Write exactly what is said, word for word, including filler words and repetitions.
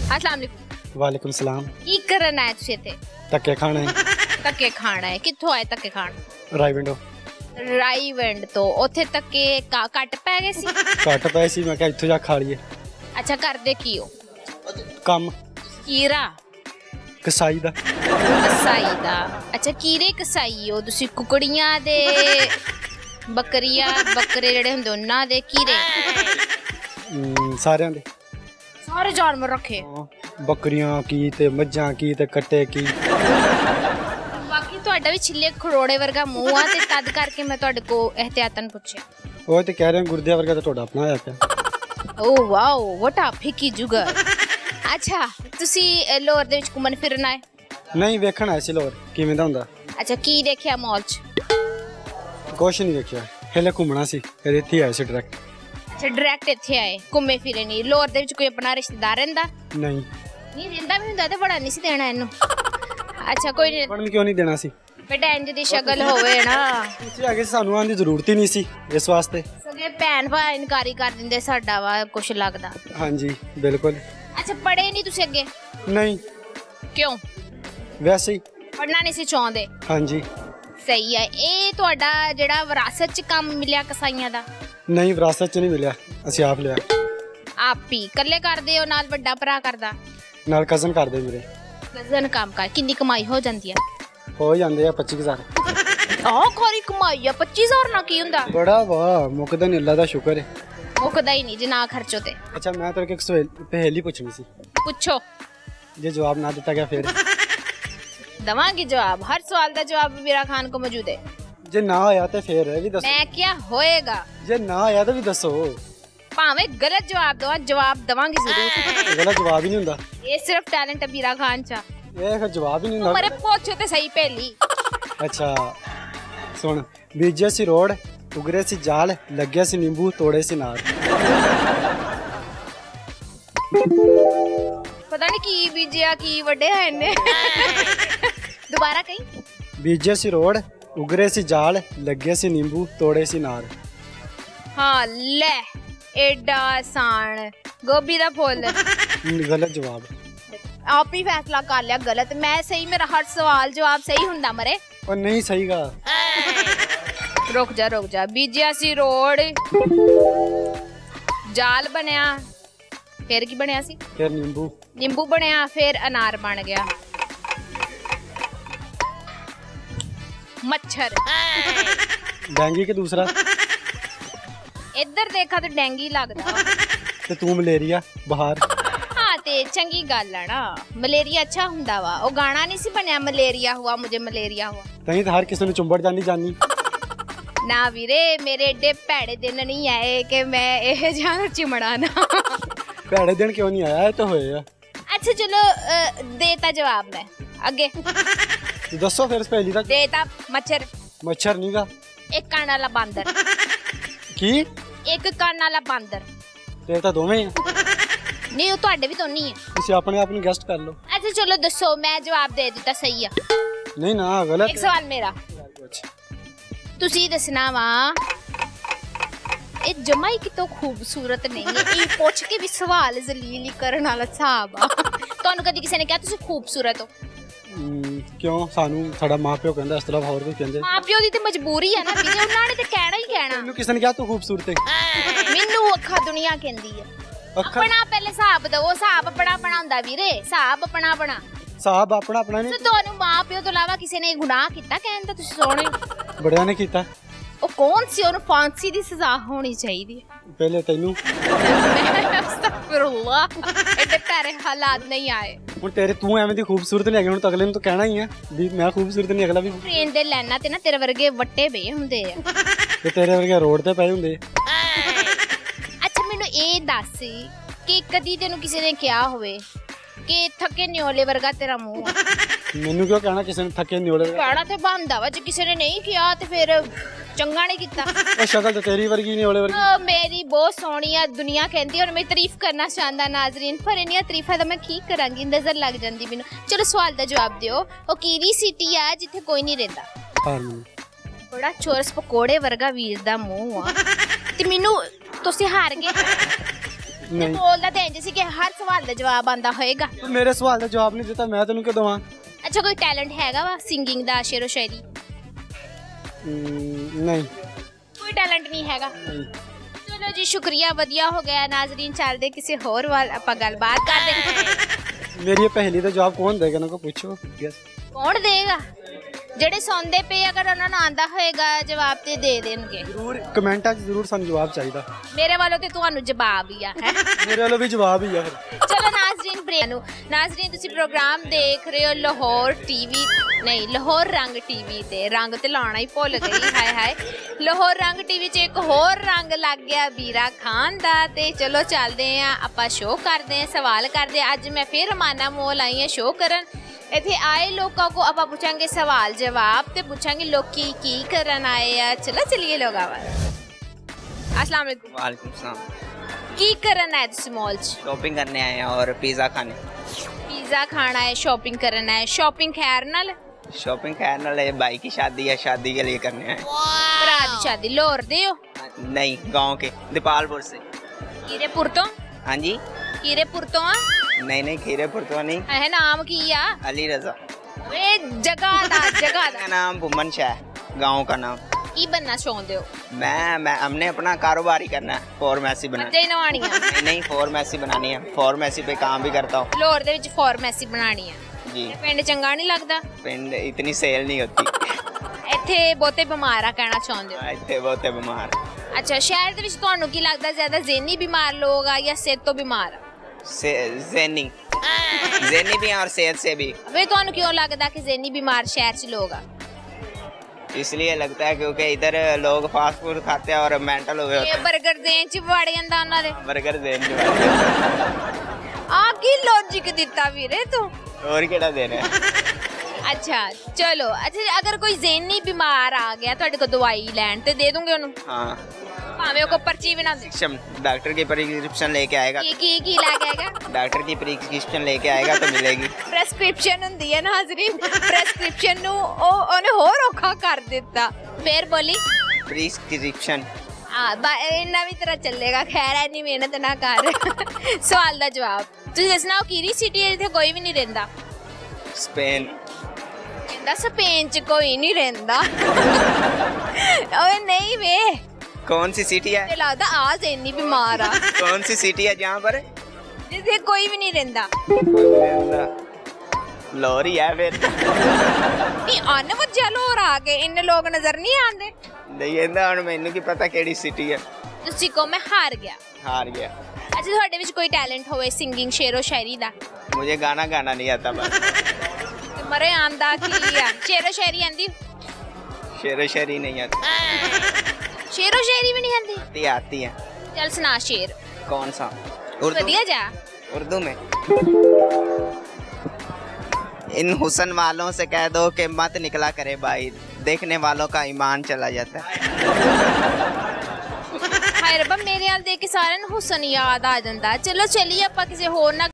अस्सलाम वालेकुम। वालेकुम सलाम। की करना है तुसी इत्थे? धक्के खाने। धक्के खाना है? कित्थों आए धक्के खाण? राईविंडो। राईविंड तो उत्थे धक्के घट पै गए सी? घट पए सी, मैं कहा इत्थों जा खा लीए। अच्छा करदे की हो? कम। कीरा? कसाई दा। कसाई दा। अच्छा कीरे कसाई हो तुसी? कुकड़ियां दे बकरियां बकरे जेड़े हुंदे उन्हां दे कीरे? सारेयां दे। सारे जानवर रखे? बकरियां की ते मज्जां की ते कट्टे की। बाकी तुहाडा भी छिल्ले खड़ोड़े वर्गा मुंह आ ते तद करके मैं तुहाडे को एहतियातन पुछया। ओह ते कह रहे हैं गुर्दे वर्गा ते टोडा अपना आया पिया। ओह वाओ व्हाट अ फिकी जुगर। अच्छा तुसी लाहौर दे विच घुमन फिरन आए? नहीं वेखण आए सी लाहौर किवें दा हुंदा। अच्छा की देखिया मॉल च? कुछ नहीं देखिया, हेले घुमना सी फिर इत्थे आए सी डायरेक्ट। अच्छा डायरेक्ट इत्थे आए, घुमे फिरे नहीं? लाहौर दे विच कोई अपना रिश्तेदार रहिंदा? नहीं नहीं रहिंदा भी हुंदा ते बड़ा नहीं सी देना इन्नू। अच्छा कोई नहीं। पण क्यों नहीं देना सी? बेटा इंज दी शक्ल होवे ना। तुसी आगे सानू आने दी जरूरत ही नहीं सी इस वास्ते। सगे भैन भा इनकारी कर दिंदे साडा वा कुछ लगदा। हां जी बिल्कुल। अच्छा पढ़े नहीं तुसी अगे? नहीं। क्यों? वैसे ही पढ़ना नहीं सी चाहंदे? हां जी। सही है। ए तुहाडा जेड़ा विरासत च काम मिलिया कसाईयां दा? नहीं विरासत च नहीं मिलिया, ਅਸੀਂ ਆਪ ਲਿਆ। आप ही कल्ले करदे हो नाल ਵੱਡਾ ਭਰਾ ਕਰਦਾ? ਨਾਲ ਕਜ਼ਨ ਕਰਦੇ ਮੇਰੇ। ਕਜ਼ਨ ਕੰਮ ਕਰ। ਕਿੰਨੀ ਕਮਾਈ ਹੋ ਜਾਂਦੀ ਹੈ? ਹੋ ਜਾਂਦੇ ਆ पच्चीस हज़ार। ਆਹ ਖੋਰੀ ਕਮਾਈ ਆ पच्चीस हज़ार ਨਾਲ ਕੀ ਹੁੰਦਾ? ਬੜਾ ਵਾਹ ਮੁਕਦਾ ਨਹੀਂ, ਅੱਲਾ ਦਾ ਸ਼ੁਕਰ ਹੈ। ਮੁਕਦਾ ਹੀ ਨਹੀਂ ਜੇ ਨਾ ਖਰਚੋ ਤੇ। ਅੱਛਾ ਮੈਂ ਤੇਰੇ ਕੋਲ ਇੱਕ ਪहेली ਪੁੱਛਣੀ ਸੀ। ਪੁੱਛੋ। ਜੇ ਜਵਾਬ ਨਾ ਦਿੱਤਾ ਗਿਆ ਫਿਰ? ਦਵਾਂਗੀ ਜਵਾਬ, ਹਰ ਸਵਾਲ ਦਾ ਜਵਾਬ ਵੀਰਾ ਖਾਨ ਕੋ ਮੌਜੂਦ ਹੈ। ਜੇ ਨਾ ਆਇਆ ਤੇ ਫਿਰ ਇਹ ਵੀ ਦੱਸੋ। ਮੈਂ ਕਿਹਾ ਹੋਏਗਾ। ਜੇ ਨਾ ਆਇਆ ਤਾਂ ਵੀ ਦੱਸੋ। ਭਾਵੇਂ ਗਲਤ ਜਵਾਬ ਦੋ, ਜਵਾਬ ਦਵਾਂਗੀ ਜ਼ਰੂਰ। ਗਲਤ ਜਵਾਬ ਹੀ ਨਹੀਂ ਹੁੰਦਾ। ਇਹ ਸਿਰਫ ਟੈਲੈਂਟ ਹੈ ਵੀਰਾ ਖਾਨ ਚ। ਇਹ ਫਿਰ ਜਵਾਬ ਹੀ ਨਹੀਂ ਹੁੰਦਾ। ਮਰੇ ਪੁੱਛ ਤੇ ਸਹੀ ਪਹਿਲੀ। ਅੱਛਾ ਸੁਣ, ਬੀਜੇ ਸੀ ਰੋੜ, ਉਗਰੇ ਸੀ ਜਾਲ, ਲੱਗਿਆ ਸੀ ਨਿੰਬੂ, ਤੋੜੇ ਸੀ ਨਾਰ। ਪਤਾ ਨਹੀਂ ਕੀ ਬੀਜਿਆ ਕੀ ਵੱਡਿਆ ਇਹਨੇ। ਦੁਬਾਰਾ ਕਹੀਂ। ਬੀਜੇ ਸੀ ਰੋੜ, ਉਗਰੇ ਸੀ ਜਾਲ, ਲੱਗਿਆ ਸੀ ਨਿੰਬੂ, ਤੋੜੇ ਸੀ ਨਾਰ। ਹਾਂ ਲੈ ਐਡਾ ਆਸਾਨ। ਗੋਭੀ ਦਾ ਫੁੱਲ। ਗਲਤ ਜਵਾਬ। ਆਪ ਹੀ ਫੈਸਲਾ ਕਰ ਲਿਆ ਗਲਤ। ਮੈਂ ਸਹੀ, ਮੇਰਾ ਹਰ ਸਵਾਲ ਜਵਾਬ ਸਹੀ ਹੁੰਦਾ ਮਰੇ। ਉਹ ਨਹੀਂ ਸਹੀਗਾ। ਰੁਕ ਜਾ ਰੁਕ ਜਾ। ਬੀਜਿਆ ਸੀ ਰੋੜ, ਜਾਲ ਬਣਿਆ, ਫਿਰ ਕੀ ਬਣਿਆ ਸੀ? ਫਿਰ ਨਿੰਬੂ। ਨਿੰਬੂ ਬਣਿਆ, ਫਿਰ ਅਨਾਰ ਬਣ ਗਿਆ। मच्छर। डेंगी के दूसरा? इधर देखा तो डेंगी लगदा। ते तू मलेरिया बाहर। हाँ ते चंगी गल है ना, मलेरिया अच्छा हुंदा वा। ओ गाना नहीं सी बनया मलेरिया हुआ मुझे मलेरिया हुआ? तहीं तो हर किसी ने चुंबड़ जानी जानी। ना वीरे मेरे एडे भैड़े दिन नहीं आए कि मैं ये जान चिमड़ा ना। भैड़े दिन क्यों नहीं आया? है तो होए। अच्छा चलो देता जवाब मैं अगे। दसो फिर पहली तक। देता मच्छर। मच्छर नहीं गा। एक कान वाला बांदर। की? एक कान वाला बांदर। तेरे तो दोवें हैं। नहीं वो तुहाडे भी तो नहीं है। तुसी अपने आप ਨੂੰ गेस्ट कर लो। अच्छा चलो दसो, मैं जवाब दे दिता सही है। नहीं ना गलत। एक सवाल मेरा। तुसी दसना वा ਇਹ ਜਮਾ ਹੀ ਕਿਤੋਂ ਖੂਬਸੂਰਤ ਨਹੀਂ ਹੈ। ਇਹ ਪੁੱਛ ਕੇ ਵੀ ਸਵਾਲ ਜ਼ਲੀਲ ਕਰਨ ਵਾਲਾ ਹਿਸਾਬ ਆ। ਤੁਹਾਨੂੰ ਕਦੀ ਕਿਸੇ ਨੇ ਕਿਹਾ ਤੁਸੀਂ ਖੂਬਸੂਰਤ ਹੋ? ਕਿਉਂ? ਸਾਨੂੰ ਸਾਡਾ ਮਾਪਿਓ ਕਹਿੰਦਾ, ਇਸ ਤਰ੍ਹਾਂ ਹੋਰ ਕੋਈ ਕਹਿੰਦੇ? ਮਾਪਿਓ ਦੀ ਤੇ ਮਜਬੂਰੀ ਆ ਨਾ ਵੀਰੇ, ਉਹਨਾਂ ਨੇ ਤੇ ਕਹਿਣਾ ਹੀ ਕਹਿਣਾ। ਮੈਨੂੰ ਕਿਸੇ ਨੇ ਕਿਹਾ ਤੂੰ ਖੂਬਸੂਰਤ ਹੈ? ਮੈਨੂੰ ਅੱਖਾਂ ਦੁਨੀਆ ਕਹਿੰਦੀ ਆ। ਆਪਣਾ ਪਹਿਲੇ ਹਿਸਾਬ ਦਵੋ। ਹਿਸਾਬ ਆਪਣਾ ਆਪਣਾ ਹੁੰਦਾ ਵੀਰੇ, ਹਿਸਾਬ ਆਪਣਾ ਆਪਣਾ। ਹਿਸਾਬ ਆਪਣਾ ਆਪਣਾ ਨਹੀਂ। ਤੁਹਾਨੂੰ ਮਾਪਿਓ ਤੋਂ ਇਲਾਵਾ ਕਿਸੇ ਨੇ ਗੁਨਾਹ ਕੀਤਾ ਕਹਿਣ ਦਾ? ਤੁਸੀਂ ਸੋਹਣੇ ਬੜਿਆਂ ਨੇ ਕੀਤਾ। ਉਹ ਕੌਣ ਸੀ? ਉਹਨੂੰ ਫਾਂਸੀ ਦੀ ਸਜ਼ਾ ਹੋਣੀ ਚਾਹੀਦੀ ਹੈ। ਪਹਿਲੇ ਤੈਨੂੰ। ਅਸਤਗਫਿਰullah, ਐਡੇ ਭੈੜੇ ਹਾਲਾਤ ਨਹੀਂ ਆਏ। ਹੁਣ ਤੇਰੇ ਤੂੰ ਐਵੇਂ ਦੀ ਖੂਬਸੂਰਤ ਨਹੀਂ ਹੈਗੀ, ਹੁਣ ਤਾਂ ਅਗਲੇ ਨੂੰ ਤਾਂ ਕਹਿਣਾ ਹੀ ਆ ਵੀ ਮੈਂ ਖੂਬਸੂਰਤ ਨਹੀਂ, ਅਗਲਾ ਵੀ। ਟ੍ਰੇਨ ਦੇ ਲਾਈਨਾਂ ਤੇ ਨਾ ਤੇਰੇ ਵਰਗੇ ਵੱਟੇ ਪਏ ਹੁੰਦੇ ਆ ਤੇ ਤੇਰੇ ਵਰਗੇ ਰੋਡ ਤੇ ਪਏ ਹੁੰਦੇ। ਅੱਛਾ ਮੈਨੂੰ ਇਹ ਦੱਸ ਕਿ ਕਦੀ ਤੈਨੂੰ ਕਿਸੇ ਨੇ ਕਿਹਾ ਹੋਵੇ ਕਿ ਥੱਕੇ ਨਿਓਲੇ ਵਰਗਾ ਤੇਰਾ ਮੂੰਹ ਆ? ਮੈਨੂੰ ਕਿਉਂ ਕਹਿਣਾ ਕਿਸੇ ਨੇ ਥੱਕੇ ਨਿਓਲੇ? ਕਹਿਣਾ ਤੇ ਬਣਦਾ ਵਾ। ਜੇ ਕਿਸੇ ਨੇ ਨਹੀਂ ਕਿਹਾ ਤੇ ਫਿਰ ਚੰਗਾ ਨਹੀਂ ਕੀਤਾ। ਉਹ ਸ਼ਕਲ ਤੇ ਤੇਰੀ ਵਰਗੀ ਨਿਓਲੇ ਵਰਗੀ। ਮੇਰੀ ਬਹੁਤ ਸੋਹਣੀ ਆ, ਦੁਨੀਆ ਕਹਿੰਦੀ ਔਰ ਮੈਂ ਤਾਰੀਫ ਕਰਨਾ ਚਾਹੁੰਦਾ ਨਾਜ਼ਰੀਨ, ਪਰ ਇੰਨੀਆਂ ਤਾਰੀਫਾਂ ਦਾ ਮੈਂ ਕੀ ਕਰਾਂਗੀ, ਨਜ਼ਰ ਲੱਗ ਜਾਂਦੀ ਮੈਨੂੰ। ਚਲੋ ਸਵਾਲ ਦਾ ਜਵਾਬ ਦਿਓ। ਉਹ ਕਿਹੜੀ ਸਿਟੀ ਆ ਜਿੱਥੇ ਕੋਈ ਨਹੀਂ ਰਹਿੰਦਾ? ਹਾਰਮੋਨੀ। ਬੜਾ ਚੋਰਸ ਪਕੌੜੇ ਵਰਗਾ ਵੀਰ ਦਾ ਮੂੰਹ ਆ ਤੇ ਮੈਨੂੰ ਤੁਸੀਂ ਹਾਰ ਗਏ। ਨਹੀਂ ਬੋਲਦਾ ਤੇ ਇੰਜ ਸੀ ਕਿ ਹਰ ਸਵਾਲ ਦਾ ਜਵਾਬ ਆਂਦਾ ਹੋਏਗਾ। ਤੂੰ ਮੇਰੇ ਸਵਾਲ ਦਾ ਜਵਾਬ ਨਹੀਂ ਦਿੱਤਾ, ਮੈਂ ਤੈਨੂੰ ਕਿਉਂ ਦਵਾਂ? ਅੱਛਾ ਕੋਈ ਟੈਲੈਂਟ ਹੈਗਾ ਵਾ ਸਿੰਗਿੰਗ ਦਾ, ਸ਼ੇਰੋ ਸ਼ਾਇਰੀ? ਨਹੀਂ ਕੋਈ ਟੈਲੈਂਟ ਨਹੀਂ ਹੈਗਾ। ਨਹੀਂ। ਚਲੋ ਜੀ ਸ਼ੁਕਰੀਆ, ਵਧੀਆ ਹੋ ਗਿਆ। ਨਾਜ਼ਰੀਨ ਚੱਲਦੇ ਕਿਸੇ ਹੋਰ ਵੱਲ ਆਪਾਂ ਗੱਲਬਾਤ ਕਰਦੇ ਹਾਂ। ਮੇਰੀ ਇਹ ਪਹਿਲੀ ਦਾ ਜਵਾਬ ਕੌਣ ਦੇਗਾ? ਨਾ ਕੋ ਪੁੱਛੋ। ਕੌਣ ਦੇਗਾ? ਜਿਹੜੇ ਸੁਣਦੇ ਪਏ ਅਗਰ ਉਹਨਾਂ ਨੂੰ ਆਂਦਾ ਹੋਏਗਾ ਜਵਾਬ ਤੇ ਦੇ ਦੇਣਗੇ ਜ਼ਰੂਰ, ਕਮੈਂਟਾਂ 'ਚ ਜ਼ਰੂਰ ਸਾਨੂੰ ਜਵਾਬ ਚਾਹੀਦਾ। ਮੇਰੇ ਵੱਲੋਂ ਤੇ ਤੁਹਾਨੂੰ ਜਵਾਬ ਹੀ ਆ ਹੈ। ਮੇਰੇ ਵੱਲੋਂ ਵੀ ਜਵਾਬ ਹੀ ਆ ਫਿਰ। ਚਲੋ ਨਾਜ਼ਰੀਨ ਬ੍ਰੇਕ ਨੂੰ ਨਾਜ਼ਰੀਨ ਤੁਸੀਂ ਪ੍ਰੋਗਰਾਮ ਦੇਖ ਰਹੇ ਹੋ ਲਾਹੌਰ ਟੀਵੀ ਨਹੀਂ ਲਾਹੌਰ ਰੰਗ ਟੀਵੀ ਤੇ। ਰੰਗ ਤੇ ਲਾਉਣਾ ਹੀ ਭੁੱਲ ਗਈ, ਹਾਏ ਹਾਏ। ਲਾਹੌਰ ਰੰਗ ਟੀਵੀ 'ਚ ਇੱਕ ਹੋਰ ਰੰਗ ਲੱਗ ਗਿਆ ਵੀਰਾ ਖਾਨ ਦਾ। ਤੇ ਚਲੋ ਚੱਲਦੇ ਆ ਆਪਾਂ ਸ਼ੋਅ ਕਰਦੇ ਆ, ਸਵਾਲ ਕਰਦੇ ਆ। ਅੱਜ ਮੈਂ ਫਿਰ ਰਮਾਨਾ ਮੋਲ ਆਈ ਹਾਂ ਸ਼ੋਅ ਕਰਨ। ਇੱਥੇ ਆਏ ਲੋਕਾਂ ਕੋ ਆਪਾਂ ਪੁੱਛਾਂਗੇ ਸਵਾਲ ਜਵਾਬ ਤੇ ਪੁੱਛਾਂਗੇ ਲੋਕੀ ਕੀ ਕਰਨ ਆਏ ਆ। ਚਲੋ ਚਲਿਏ ਲੋਗਾ ਵੱਲ। अस्सलाम वालेकुम। वालेकुम सलाम। की करना है तुसी मॉल च? शॉपिंग करने आए हैं और पिज़्ज़ा खाने। पिज़्ज़ा खाना है, शॉपिंग करना है। शॉपिंग खैर नाल? शॉपिंग खैर नाल है, भाई की शादी है, शादी के लिए करने आए। भरा दी शादी लाहौर दे हो? नहीं, गांव के दीपालपुर से। कीरेपुर तो? हाँ जी। कीरेपुर तो? नहीं नहीं, खीरेपुर तो नहीं। है नाम की या? अली रजा। वे जगह दा जगह दा नाम भुमन शाह, गाँव का नाम। की बनना चाहते हो? मैं मैं हमने अपना कारोबार ही करना है, फॉर्मेसी बनानी। मजे नवानी है? नहीं नहीं, फॉर्मेसी बनानी है, फॉर्मेसी पे काम भी करता हूँ। लाहौर दे विच फॉर्मेसी बनानी है जी। पिंड चंगा नहीं लगता? पिंड इतनी सेल नहीं होती। ਇੱਥੇ ਬਹੁਤੇ ਬਿਮਾਰ ਆ ਕਹਿਣਾ ਚਾਹੁੰਦੇ ਹੋ? ਇੱਥੇ ਬਹੁਤੇ ਬਿਮਾਰ। ਅੱਛਾ ਸ਼ਹਿਰ ਦੇ ਵਿੱਚ ਤੁਹਾਨੂੰ ਕੀ ਲੱਗਦਾ ਜ਼ਿਆਦਾ ਜ਼ਹਿਨੀ ਬਿਮਾਰ ਲੋਕ ਆ ਜਾਂ ਸਿਹਤ ਤੋਂ ਬਿਮਾਰ ਆ? ज़हनी ज़हनी भी हैं और सेहत से भी। ਵੇ ਤੁਹਾਨੂੰ ਕਿਉਂ ਲੱਗਦਾ ਕਿ ਜ਼ਹਿਨੀ ਬਿਮਾਰ ਸ਼ਹਿਰ 'ਚ ਲੋਕ ਆ? इसलिए लगता है क्योंकि इधर लोग फास्ट फूड खाते हैं और मेंटल हुए होते ਇਹ 버ਗਰ ਦੇ 'ਚ ਵੜ ਜਾਂਦਾ ਉਹਨਾਂ ਦੇ। हैं। बर्गर देने ਆ ਕੀ ਲੌਜੀਕ ਦਿੱਤਾ ਵੀਰੇ ਤੂੰ? और केड़ा देने ਅੱਛਾ ਚਲੋ। ਅੱਛਾ ਅਗਰ ਕੋਈ ਜ਼ਹਿਨੀ ਬਿਮਾਰ ਆ ਗਿਆ ਤੁਹਾਡੇ ਕੋਲ ਦਵਾਈ ਲੈਣ ਤੇ ਦੇ ਦੋਗੇ ਉਹਨੂੰ? हाँ। ਭਾਵੇਂ ਉਹ ਕੋ ਪਰਚੀ ਵੀ ਨਾ ਦੇ? डॉक्टर की प्रिस्क्रिप्शन लेके आएगा। ਕੀ ਕੀ ਕੀ ਲੈ ਕੇ ਆਏਗਾ? डॉक्टर की प्रिस्क्रिप्शन लेके आएगा तो मिलेगी। ਪ੍ਰੈਸਕ੍ਰਿਪਸ਼ਨ ਹੁੰਦੀ ਹੈ ਨਾਜ਼ਰੀਨ। ਪ੍ਰੈਸਕ੍ਰਿਪਸ਼ਨ ਨੂੰ ਉਹ ਉਹਨੇ ਹੋਰ ਔਖਾ ਕਰ ਦਿੱਤਾ। ਫੇਰ ਬੋਲੀ प्रिस्क्रिप्शन। ਆ ਇੰਨਾ ਵੀ ਤਰ੍ਹਾਂ ਚੱਲੇਗਾ। ਖੈਰ ਐਨੀ ਮਿਹਨਤ ਨਾ ਕਰ। ਸਵਾਲ ਦਾ ਜਵਾਬ ਤੁਸੀਂ ਦੱਸਣਾ। ਉਹ ਕਿਹੜੀ ਸਿਟੀ ਹੈ ਜਿੱਥੇ ਕੋਈ ਵੀ ਨਹੀਂ ਰਹਿੰਦਾ? स्पेन। ਕਹਿੰਦਾ ਸਪੇਨ 'ਚ ਕੋਈ ਨਹੀਂ ਰਹਿੰਦਾ। ਓਏ ਨਹੀਂ ਵੇ। कौन सी सिटी है? ਤੇ ਲੱਗਦਾ ਆ ਜ਼ਹਿਨੀ ਬਿਮਾਰ ਆ। कौन सी सिटी है जहाँ पर ਜਿੱਥੇ ਕੋਈ ਵੀ ਨਹੀਂ ਰਹਿੰਦਾ? लाहौर ही है फिर। ਨਹੀਂ ਅਨ ਵਜਿਆ ਲਾਹੌਰ ਆ ਕੇ ਇੰਨੇ ਲੋਕ ਨਜ਼ਰ ਨਹੀਂ ਆਉਂਦੇ? नहीं कहता हूँ मैनू की पता केड़ी सिटी है। ਤੁਸੀਂ ਕਹੋ ਮੈਂ ਹਾਰ ਗਿਆ। हार गया। ਅੱਛਾ ਤੁਹਾਡੇ ਵਿੱਚ ਕੋਈ ਟੈਲੈਂਟ ਹੋਵੇ ਸਿੰਗਿੰਗ ਸ਼ੇਰੋ ਸ਼ਾਇਰੀ ਦਾ? मुझे गाना गाना नहीं आता बस। ਤੇ ਮਰੇ ਆਂਦਾ ਕੀ ਆ? ਸ਼ੇਰੋ ਸ਼ਾਇਰੀ ਆਂਦੀ? शेरो शायरी नहीं आती। ਸ਼ੇਰੋ ਸ਼ਾਇਰੀ ਵੀ ਨਹੀਂ ਆਂਦੀ? आती आती है। ਚੱਲ ਸੁਣਾ ਸ਼ੇਰ। कौन सा? उर्दू। ਵਧੀਆ ਜਾ। उर्दू में। इन हुसन वालों से कह दो कि मत निकला करे भाई, देखने वालों का ईमान चला जाता है। ਹਾਏ ਰੱਬਾ ਮੇਰੇ ਨਾਲ ਦੇਖ ਕੇ ਸਾਰਿਆਂ ਨੂੰ ਹੁਸਨ ਯਾਦ ਆ ਜਾਂਦਾ। ਚਲੋ ਚੱਲੀਏ ਆਪਾਂ ਕਿਸੇ ਹੋਰ ਨਾਲ